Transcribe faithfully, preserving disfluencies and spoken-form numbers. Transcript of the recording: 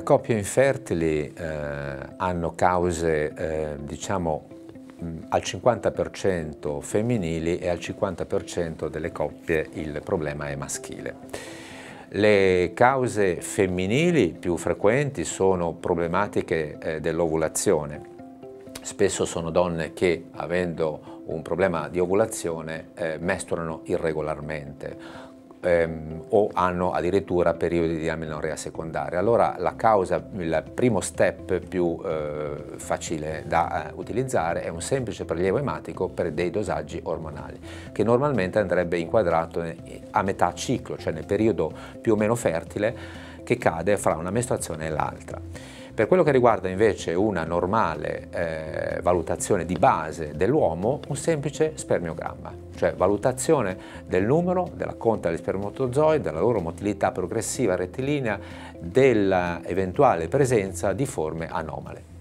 coppie infertili eh, hanno cause, eh, diciamo, mh, al cinquanta per cento femminili e al cinquanta per cento delle coppie il problema è maschile. Le cause femminili più frequenti sono problematiche eh, dell'ovulazione. Spesso sono donne che, avendo un problema di ovulazione, eh, mestruano irregolarmente ehm, o hanno addirittura periodi di amenorrea secondaria. Allora la causa, il primo step più eh, facile da eh, utilizzare è un semplice prelievo ematico per dei dosaggi ormonali, che normalmente andrebbe inquadrato a metà ciclo, cioè nel periodo più o meno fertile che cade fra una mestruazione e l'altra. Per quello che riguarda invece una normale eh, valutazione di base dell'uomo, un semplice spermiogramma, cioè valutazione del numero, della conta degli spermatozoi, della loro motilità progressiva rettilinea, dell'eventuale presenza di forme anomale.